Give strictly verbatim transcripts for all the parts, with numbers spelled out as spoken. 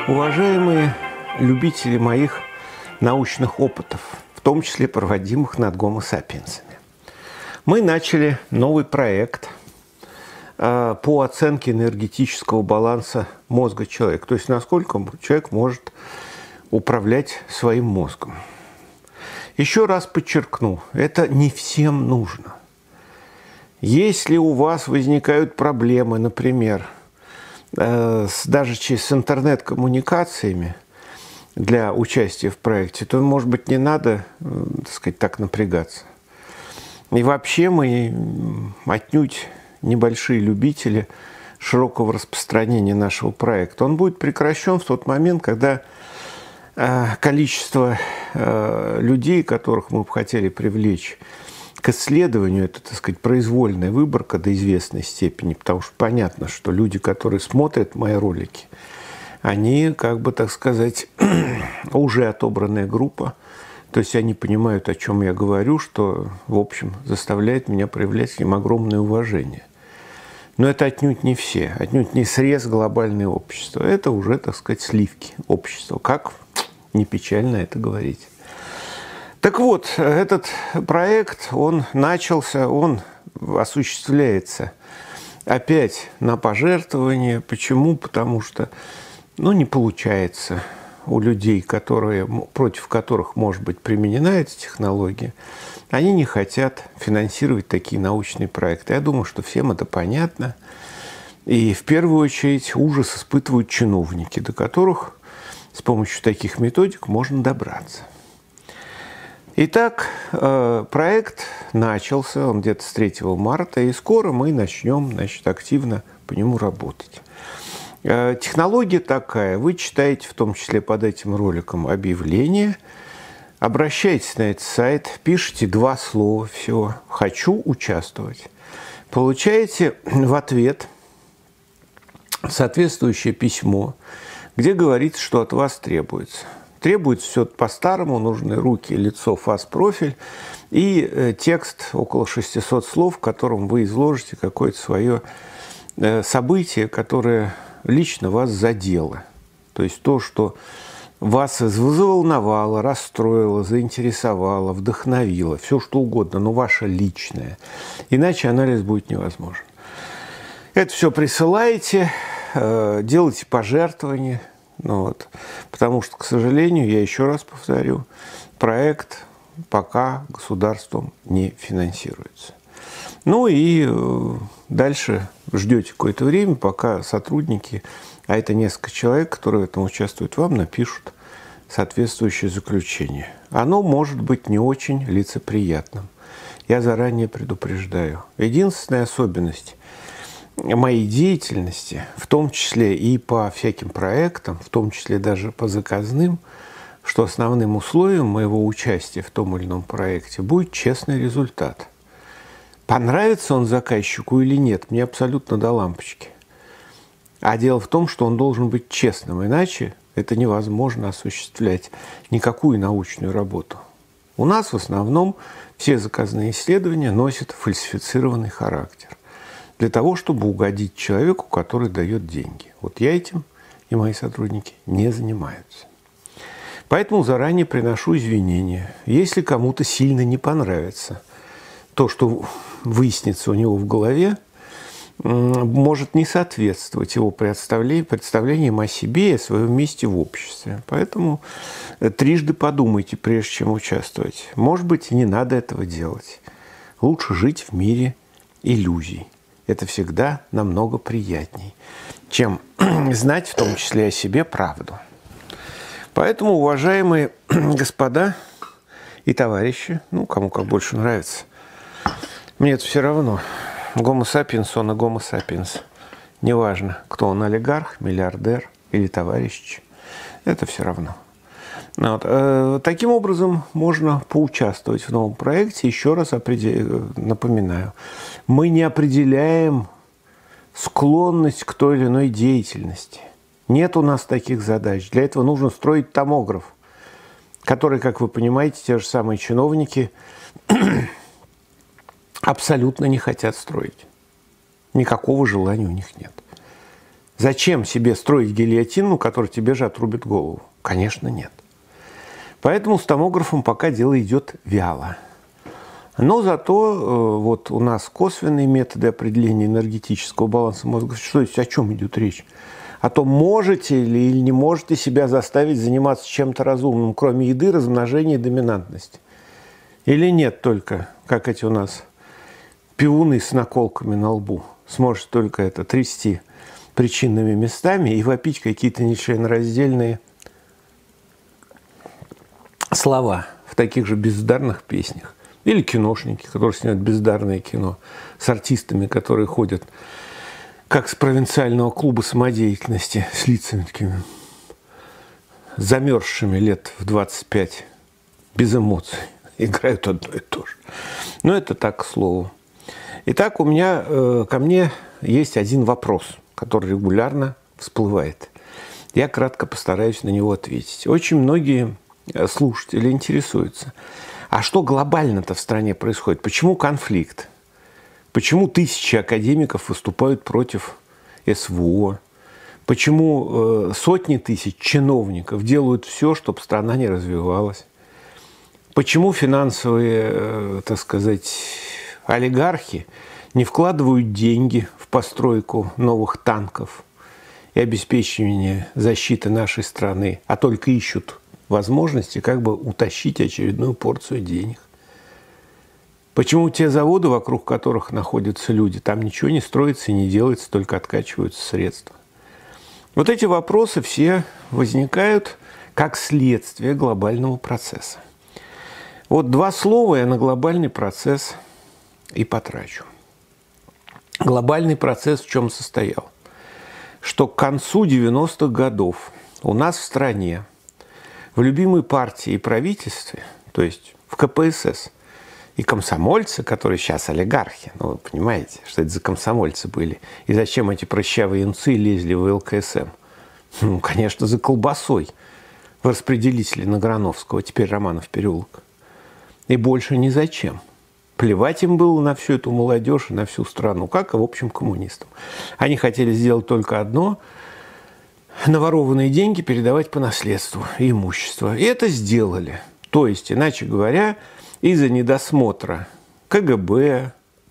Уважаемые любители моих научных опытов, в том числе проводимых над гомо-сапиенсами, мы начали новый проект э, по оценке энергетического баланса мозга человека, то есть насколько человек может управлять своим мозгом. Еще раз подчеркну, это не всем нужно. Если у вас возникают проблемы, например, э, с, даже через интернет-коммуникациями для участия в проекте, то, может быть, не надо, э, так сказать, так напрягаться. И вообще мы отнюдь небольшие любители широкого распространения нашего проекта. Он будет прекращен в тот момент, когда э, количество э, людей, которых мы бы хотели привлечь к исследованию, это, так сказать, произвольная выборка до известной степени, потому что понятно, что люди, которые смотрят мои ролики, они, как бы, так сказать, уже отобранная группа, то есть они понимают, о чем я говорю, что, в общем, заставляет меня проявлять к ним огромное уважение. Но это отнюдь не все, отнюдь не срез глобального общества, это уже, так сказать, сливки общества, как не печально это говорить. Так вот, этот проект, он начался, он осуществляется опять на пожертвования. Почему? Потому что, ну, не получается у людей, которые, против которых может быть применена эта технология, они не хотят финансировать такие научные проекты. Я думаю, что всем это понятно. И в первую очередь ужас испытывают чиновники, до которых с помощью таких методик можно добраться. Итак, проект начался, он где-то с третьего марта, и скоро мы начнем, значит, активно по нему работать. Технология такая, вы читаете в том числе под этим роликом объявление, обращаетесь на этот сайт, пишите два слова всего «хочу участвовать», получаете в ответ соответствующее письмо, где говорится, что от вас требуется. Требуется все по-старому, нужны руки, лицо, фас-профиль и э, текст около шестисот слов, в котором вы изложите какое-то свое э, событие, которое лично вас задело. То есть то, что вас взволновало, расстроило, заинтересовало, вдохновило, все что угодно, но ваше личное. Иначе анализ будет невозможен. Это все присылаете, э, делайте пожертвования. Ну вот. Потому что, к сожалению, я еще раз повторю, проект пока государством не финансируется. Ну и дальше ждете какое-то время, пока сотрудники, а это несколько человек, которые в этом участвуют, вам напишут соответствующее заключение. Оно может быть не очень лицеприятным. Я заранее предупреждаю. Единственная особенность моей деятельности, в том числе и по всяким проектам, в том числе даже по заказным, что основным условием моего участия в том или ином проекте будет честный результат. Понравится он заказчику или нет, мне абсолютно до лампочки. А дело в том, что он должен быть честным, иначе это невозможно осуществлять никакую научную работу. У нас в основном все заказные исследования носят фальсифицированный характер, для того, чтобы угодить человеку, который дает деньги. Вот я этим и мои сотрудники не занимаются. Поэтому заранее приношу извинения. Если кому-то сильно не понравится то, что выяснится у него в голове, может не соответствовать его представлениям о себе и о своем месте в обществе. Поэтому трижды подумайте, прежде чем участвовать. Может быть, и не надо этого делать. Лучше жить в мире иллюзий. Это всегда намного приятней, чем знать в том числе о себе правду. Поэтому, уважаемые господа и товарищи, ну, кому как больше нравится, мне это все равно. Гомо-сапиенс, он и гомо-сапиенс. Неважно, кто он, олигарх, миллиардер или товарищ, это все равно. Вот. Э, таким образом, можно поучаствовать в новом проекте. Еще раз определ... напоминаю, мы не определяем склонность к той или иной деятельности. Нет у нас таких задач. Для этого нужно строить томограф, который, как вы понимаете, те же самые чиновники абсолютно не хотят строить. Никакого желания у них нет. Зачем себе строить гильотину, которая тебе же отрубит голову? Конечно, нет. Поэтому с томографом пока дело идет вяло. Но зато вот у нас косвенные методы определения энергетического баланса мозга. Что есть, о чем идет речь? О том, можете ли или не можете себя заставить заниматься чем-то разумным, кроме еды, размножения и доминантности. Или нет только, как эти у нас пивуны с наколками на лбу. Сможешь только это трясти причинными местами и вопить какие-то нечленораздельные слова в таких же бездарных песнях. Или киношники, которые снимают бездарное кино с артистами, которые ходят как с провинциального клуба самодеятельности, с лицами такими замерзшими лет в двадцать пять, без эмоций, играют одно и то же. Но это так, к слову. Итак, у меня, э, ко мне есть один вопрос, который регулярно всплывает. Я кратко постараюсь на него ответить. Очень многие слушатели интересуются, а что глобально-то в стране происходит? Почему конфликт? Почему тысячи академиков выступают против эс вэ о? Почему э, сотни тысяч чиновников делают все, чтобы страна не развивалась? Почему финансовые, э, так сказать, олигархи не вкладывают деньги в постройку новых танков и обеспечение защиты нашей страны, а только ищут возможности как бы утащить очередную порцию денег? Почему те заводы, вокруг которых находятся люди, там ничего не строится и не делается, только откачиваются средства? Вот эти вопросы все возникают как следствие глобального процесса. Вот два слова я на глобальный процесс и потрачу. Глобальный процесс в чем состоял? Что к концу девяностых годов у нас в стране, в любимой партии и правительстве, то есть в ка пэ эс эс, и комсомольцы, которые сейчас олигархи, ну, вы понимаете, что это за комсомольцы были, и зачем эти прыщавые юнцы лезли в эл ка эс эм? Ну, конечно, за колбасой в распределителе на Грановского, теперь Романов переулок. И больше ни зачем. Плевать им было на всю эту молодежь и на всю страну, как и, в общем, коммунистам. Они хотели сделать только одно – наворованные деньги передавать по наследству и имущество. И это сделали. То есть, иначе говоря, из-за недосмотра ка гэ бэ,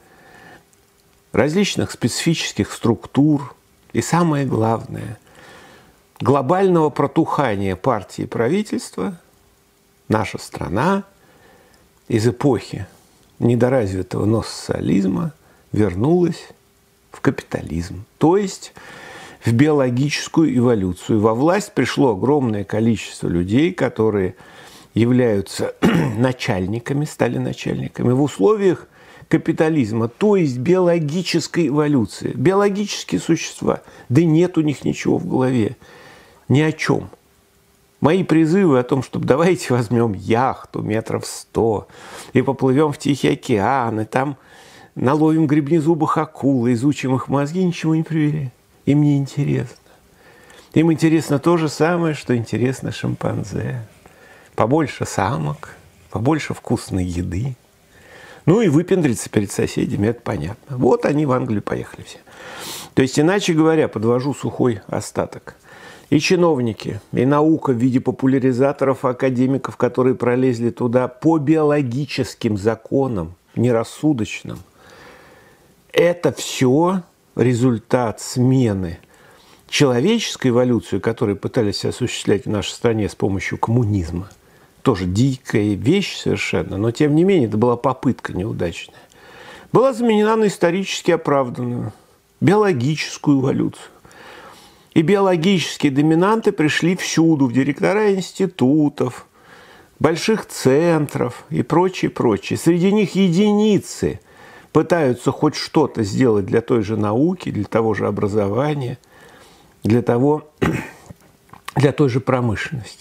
различных специфических структур и, самое главное, глобального протухания партии и правительства, наша страна из эпохи недоразвитого ноосоциализма вернулась в капитализм, то есть в биологическую эволюцию. Во власть пришло огромное количество людей, которые являются начальниками, стали начальниками в условиях капитализма, то есть биологической эволюции. Биологические существа, да нет у них ничего в голове, ни о чем. Мои призывы о том, чтобы давайте возьмем яхту метров сто и поплывем в Тихий океан, и там наловим гребнезубых акул, изучим их мозги, ничего не привели. Им не интересно. Им интересно то же самое, что интересно шимпанзе. Побольше самок, побольше вкусной еды. Ну и выпендриться перед соседями, это понятно. Вот они в Англию поехали все. То есть, иначе говоря, подвожу сухой остаток. И чиновники, и наука в виде популяризаторов, академиков, которые пролезли туда по биологическим законам, нерассудочным. Это все результат смены человеческой эволюции, которую пытались осуществлять в нашей стране с помощью коммунизма. Тоже дикая вещь совершенно, но тем не менее это была попытка неудачная. Была заменена на исторически оправданную биологическую эволюцию. И биологические доминанты пришли всюду, в директора институтов, больших центров и прочее, прочее. Среди них единицы пытаются хоть что-то сделать для той же науки, для того же образования, для того, для той же промышленности.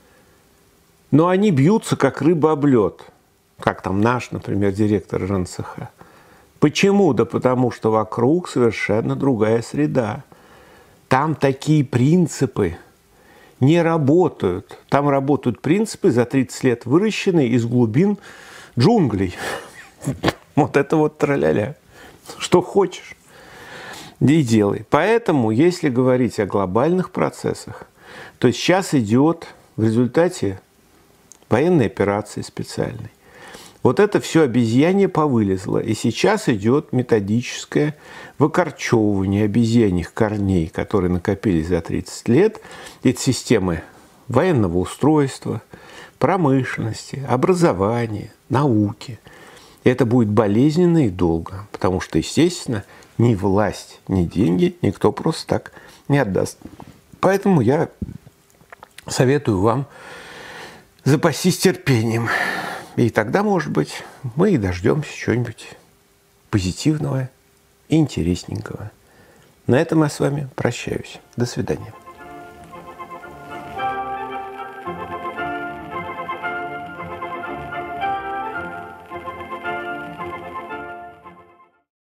Но они бьются, как рыба об лед, как там наш, например, директор эр эн цэ ха. Почему? Да потому что вокруг совершенно другая среда. Там такие принципы не работают. Там работают принципы, за тридцать лет выращенные из глубин джунглей. Вот это вот траля-ля. Что хочешь. и делай. Поэтому, если говорить о глобальных процессах, то сейчас идет в результате военной операции специальной. Вот это все обезьянье повылезло. И сейчас идет методическое выкорчевывание обезьяньих корней, которые накопились за тридцать лет. Это системы военного устройства, промышленности, образования, науки. И это будет болезненно и долго, потому что, естественно, ни власть, ни деньги никто просто так не отдаст. Поэтому я советую вам запастись терпением. И тогда, может быть, мы и дождемся чего-нибудь позитивного и интересненького. На этом я с вами прощаюсь. До свидания.